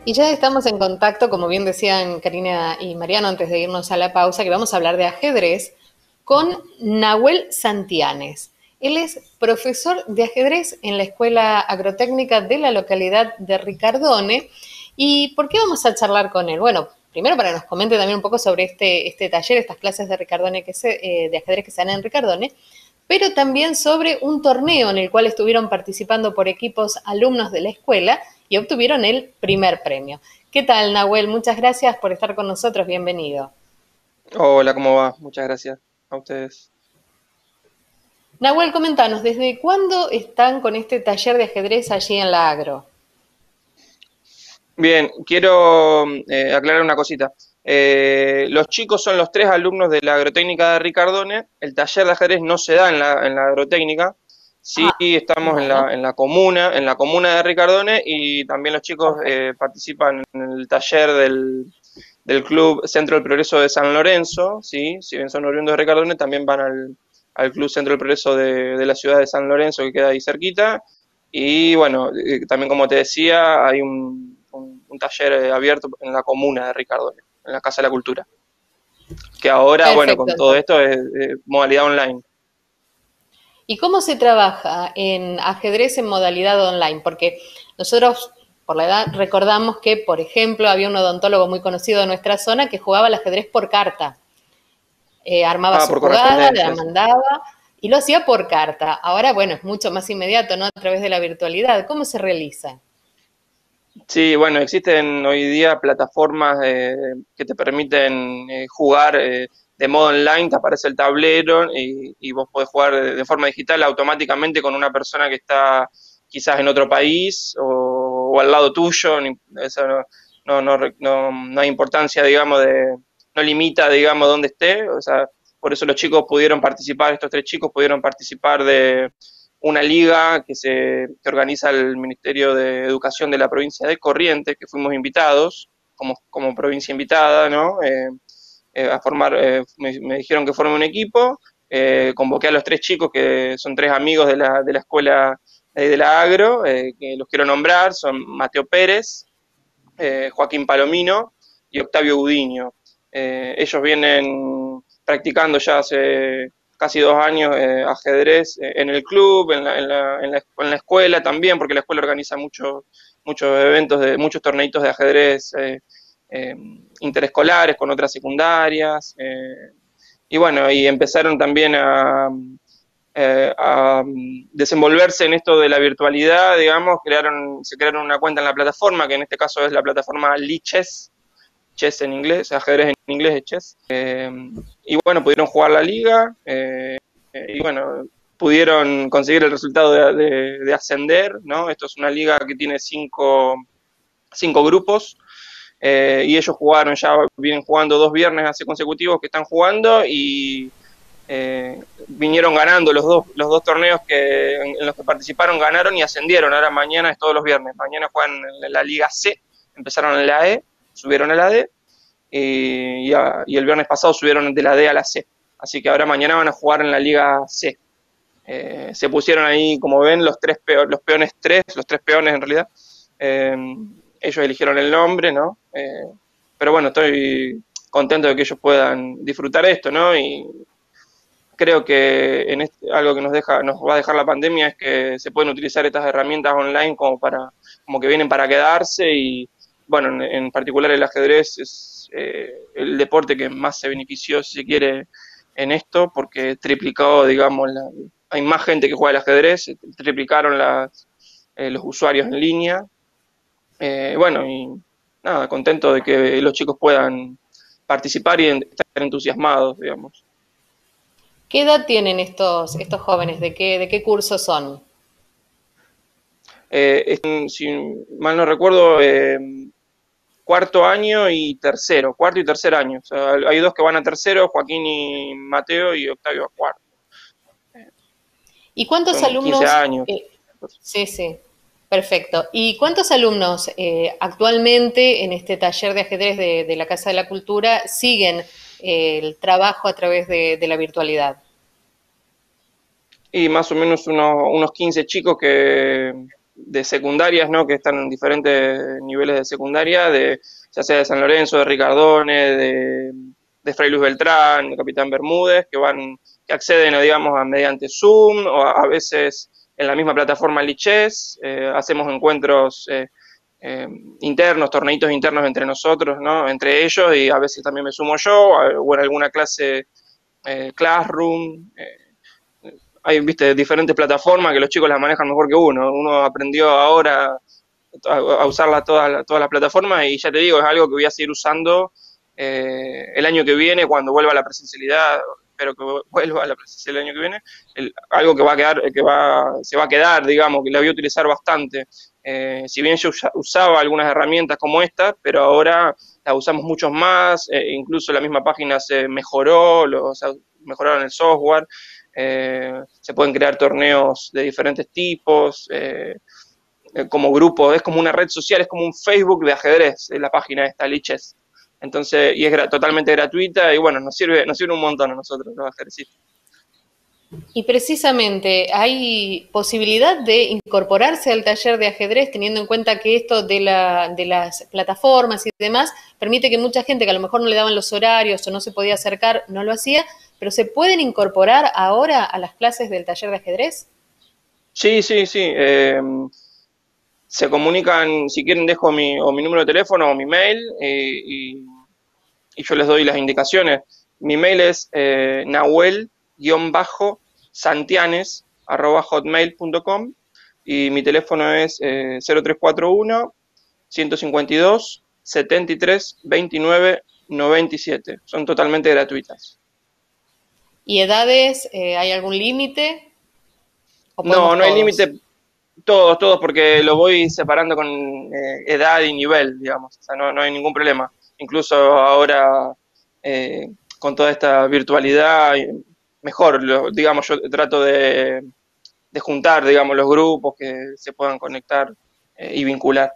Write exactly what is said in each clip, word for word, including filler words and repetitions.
Y ya estamos en contacto, como bien decían Karina y Mariano antes de irnos a la pausa, que vamos a hablar de ajedrez con Nahuel Santianes. Él es profesor de ajedrez en la Escuela Agrotécnica de la localidad de Ricardone. ¿Y por qué vamos a charlar con él? Bueno, primero para que nos comente también un poco sobre este, este taller, estas clases de Ricardone que se, eh, de ajedrez que se dan en Ricardone, pero también sobre un torneo en el cual estuvieron participando por equipos alumnos de la escuela y obtuvieron el primer premio. ¿Qué tal, Nahuel? Muchas gracias por estar con nosotros. Bienvenido. Hola, ¿cómo va? Muchas gracias a ustedes. Nahuel, comentanos, ¿desde cuándo están con este taller de ajedrez allí en la Agro? Bien, quiero eh, aclarar una cosita. Eh, los chicos son los tres alumnos de la agrotécnica de Ricardone. El taller de ajedrez no se da en la, en la agrotécnica. Sí, Ah, estamos en bueno, la, en la comuna, en la comuna de Ricardone, y también los chicos perfecto. eh, participan en el taller del, del Club Centro del Progreso de San Lorenzo. Sí, si bien son oriundos de Ricardone, también van al, al Club Centro del Progreso de, de la ciudad de San Lorenzo, que queda ahí cerquita. Y bueno, eh, también como te decía, hay un, un, un taller eh, abierto en la comuna de Ricardone, en la Casa de la Cultura, que ahora, bueno, Perfecto, con todo entonces. esto es eh, modalidad online. ¿Y cómo se trabaja en ajedrez en modalidad online? Porque nosotros, por la edad, recordamos que, por ejemplo, había un odontólogo muy conocido de nuestra zona que jugaba al ajedrez por carta. Eh, armaba Ah, su por jugada, la correspondencia, sí. mandaba y lo hacía por carta. Ahora, bueno, es mucho más inmediato, ¿no? A través de la virtualidad. ¿Cómo se realiza? Sí, bueno, existen hoy día plataformas eh, que te permiten eh, jugar eh, de modo online, te aparece el tablero y, y vos podés jugar de, de forma digital automáticamente con una persona que está quizás en otro país o, o al lado tuyo. Ni- Eso no, no, no, re- no- no hay importancia, digamos, de, no limita, digamos, dónde esté. O sea, por eso los chicos pudieron participar, estos tres chicos pudieron participar de una liga que se que organiza el Ministerio de Educación de la provincia de Corrientes, que fuimos invitados como, como provincia invitada, ¿no? Eh, eh, a formar, eh, me, me, dijeron que forme un equipo, eh, convoqué a los tres chicos que son tres amigos de la, de la escuela de, de la Agro, eh, que los quiero nombrar, son Mateo Pérez, eh, Joaquín Palomino y Octavio Gudiño. Eh, ellos vienen practicando ya hace casi dos años eh, ajedrez eh, en el club, en la, en, la, en, la, en la escuela también, porque la escuela organiza muchos muchos eventos, de muchos torneitos de ajedrez eh, eh, interescolares con otras secundarias. Eh, y bueno, y empezaron también a, eh, a desenvolverse en esto de la virtualidad, digamos, crearon, se crearon una cuenta en la plataforma, que en este caso es la plataforma Lichess, chess en inglés, ajedrez en inglés es chess. Eh, y bueno, pudieron jugar la liga eh, y bueno, pudieron conseguir el resultado de, de, de, ascender, ¿no? Esto es una liga que tiene cinco, cinco grupos eh, y ellos jugaron, ya vienen jugando dos viernes así consecutivos que están jugando y eh, vinieron ganando los dos, los dos torneos que, en, en los que participaron, ganaron y ascendieron. Ahora mañana es todos los viernes. Mañana juegan en la Liga C, empezaron en la E, subieron a la D y, y, a, y el viernes pasado subieron de la D a la C. Así que ahora mañana van a jugar en la Liga C. Eh, se pusieron ahí, como ven, los tres peo los peones tres, los tres peones en realidad. Eh, ellos eligieron el nombre, ¿no? Eh, pero bueno, estoy contento de que ellos puedan disfrutar esto, ¿no? Y creo que en este, algo que nos deja, nos va a dejar la pandemia es que se pueden utilizar estas herramientas online como para, como que vienen para quedarse y bueno, en, en particular el ajedrez es eh, el deporte que más se benefició, si se quiere, en esto, porque triplicó, digamos, la, hay más gente que juega al ajedrez, triplicaron las, eh, los usuarios en línea. Eh, bueno, y nada, contento de que los chicos puedan participar y estar entusiasmados, digamos. ¿Qué edad tienen estos, estos jóvenes? ¿De qué, de qué curso son? Eh, es, si mal no recuerdo, eh, cuarto año y tercero, cuarto y tercer año. O sea, hay dos que van a tercero, Joaquín y Mateo, y Octavio a cuarto. ¿Y cuántos Son quince alumnos? años. Eh, sí, sí, perfecto. ¿Y cuántos alumnos eh, actualmente en este taller de ajedrez de, de la Casa de la Cultura siguen eh, el trabajo a través de, de la virtualidad? Y más o menos unos, unos quince chicos que de secundarias, ¿no? Que están en diferentes niveles de secundaria, de, ya sea de San Lorenzo, de Ricardone, de, de Fray Luis Beltrán, de Capitán Bermúdez, que van, que acceden a, digamos, a mediante Zoom, o a, a veces en la misma plataforma Lichess, eh, hacemos encuentros eh, eh, internos, torneitos internos entre nosotros, ¿no? Entre ellos, y a veces también me sumo yo, o en alguna clase eh, Classroom. Eh, hay, viste, diferentes plataformas que los chicos las manejan mejor que uno. Uno aprendió ahora a, a usarla todas todas las plataformas, y ya te digo, es algo que voy a seguir usando eh, el año que viene, cuando vuelva a la presencialidad. Espero que vuelva a la presencialidad el año que viene, el, algo que va a quedar, que va, se va a quedar, digamos, que la voy a utilizar bastante. Eh, si bien yo usaba algunas herramientas como esta, pero ahora las usamos muchos más, eh, incluso la misma página se mejoró, lo, o sea, mejoraron el software, eh, se pueden crear torneos de diferentes tipos, eh, como grupo, es como una red social, es como un Facebook de ajedrez, la página esta, Lichess. Entonces, y es gra totalmente gratuita, y bueno, nos sirve, nos sirve un montón a nosotros los ajedrecistas. Y precisamente, ¿hay posibilidad de incorporarse al taller de ajedrez, teniendo en cuenta que esto de, la, de las plataformas y demás permite que mucha gente que a lo mejor no le daban los horarios o no se podía acercar, no lo hacía, pero se pueden incorporar ahora a las clases del taller de ajedrez? Sí, sí, sí. Eh, se comunican, si quieren dejo mi, o mi número de teléfono o mi mail, eh, y, y yo les doy las indicaciones. Mi mail es eh, nahuel-santianes arroba hotmail punto com, y mi teléfono es eh, cero tres cuatro uno, ciento cincuenta y dos, setenta y tres, veintinueve, noventa y siete. Son totalmente gratuitas. ¿Y edades? Eh, ¿hay algún límite? No, no hay límite. Todos, todos, porque lo voy separando con eh, edad y nivel, digamos. O sea, no, no hay ningún problema. Incluso ahora, eh, con toda esta virtualidad, mejor, lo, digamos, yo trato de, de juntar, digamos, los grupos que se puedan conectar eh, y vincular.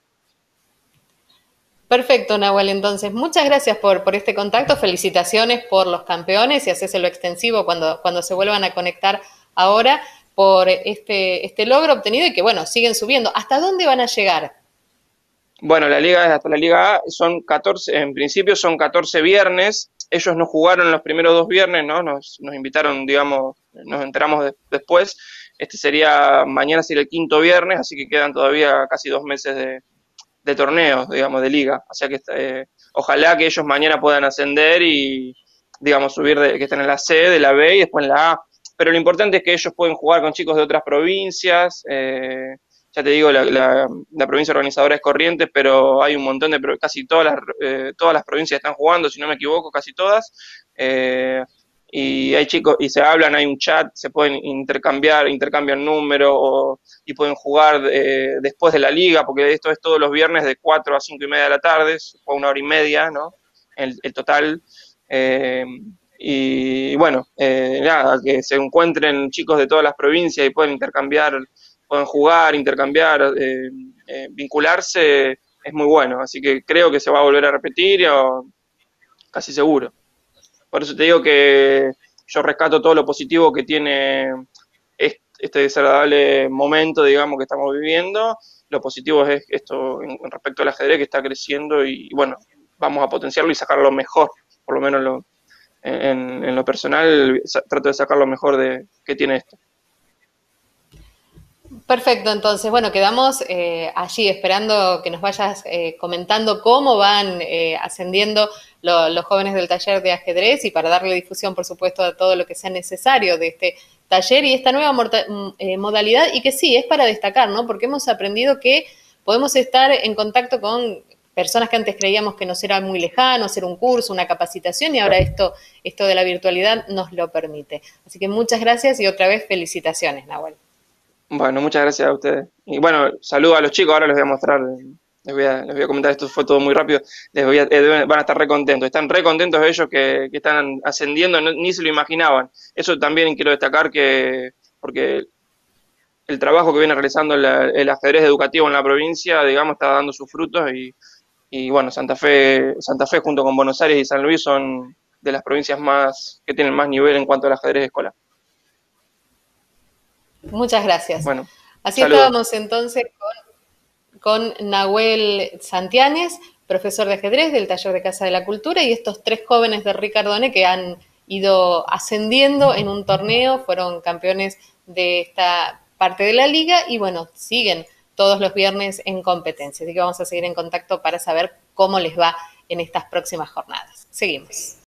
Perfecto, Nahuel. Entonces, muchas gracias por, por este contacto. Felicitaciones por los campeones y hacéselo extensivo cuando, cuando se vuelvan a conectar ahora por este, este logro obtenido y que, bueno, siguen subiendo. ¿Hasta dónde van a llegar? Bueno, la liga es hasta la Liga A, son catorce, en principio son catorce viernes. Ellos no jugaron los primeros dos viernes, ¿no? Nos, nos invitaron, digamos, nos enteramos de, después. Este sería, mañana sería el quinto viernes, así que quedan todavía casi dos meses de, de torneos, digamos, de liga. O sea que eh, ojalá que ellos mañana puedan ascender y, digamos, subir, de, que estén en la C, de la B y después en la A. Pero lo importante es que ellos pueden jugar con chicos de otras provincias. Eh, ya te digo, la, la, la provincia organizadora es Corrientes, pero hay un montón de, casi todas las, eh, todas las provincias están jugando, si no me equivoco, casi todas. Eh, y hay chicos, y se hablan, hay un chat, se pueden intercambiar, intercambian números, o, y pueden jugar eh, después de la liga, porque esto es todos los viernes de cuatro a cinco y media de la tarde, o una hora y media, ¿no? El, el total. Eh, y bueno, eh, nada, que se encuentren chicos de todas las provincias y pueden intercambiar, pueden jugar, intercambiar, eh, eh, vincularse, es muy bueno. Así que creo que se va a volver a repetir, o casi seguro. Por eso te digo que yo rescato todo lo positivo que tiene este desagradable momento, digamos, que estamos viviendo. Lo positivo es esto en respecto al ajedrez, que está creciendo, y bueno, vamos a potenciarlo y sacar lo mejor, por lo menos lo, en, en lo personal, trato de sacar lo mejor de, que tiene esto. Perfecto, entonces, bueno, quedamos eh, allí esperando que nos vayas eh, comentando cómo van eh, ascendiendo lo, los jóvenes del taller de ajedrez, y para darle difusión, por supuesto, a todo lo que sea necesario de este taller y esta nueva eh, modalidad, y que sí, es para destacar, ¿no? Porque hemos aprendido que podemos estar en contacto con personas que antes creíamos que nos era muy lejano, hacer un curso, una capacitación, y ahora esto, esto de la virtualidad nos lo permite. Así que muchas gracias y otra vez felicitaciones, Nahuel. Bueno, muchas gracias a ustedes. Y bueno, saludo a los chicos, ahora les voy a mostrar, les voy a, les voy a comentar, esto fue todo muy rápido, les voy a, eh, van a estar re contentos, están re contentos ellos que, que están ascendiendo, no, ni se lo imaginaban. Eso también quiero destacar, que porque el trabajo que viene realizando la, el ajedrez educativo en la provincia, digamos, está dando sus frutos, y, y bueno, Santa Fe, Santa Fe junto con Buenos Aires y San Luis son de las provincias más que tienen más nivel en cuanto al ajedrez escolar. Muchas gracias. Bueno. Así Saludos. estábamos entonces con, con Nahuel Santianes, profesor de ajedrez del taller de Casa de la Cultura, y estos tres jóvenes de Ricardone que han ido ascendiendo en un torneo, fueron campeones de esta parte de la liga y bueno, siguen todos los viernes en competencia. Así que vamos a seguir en contacto para saber cómo les va en estas próximas jornadas. Seguimos.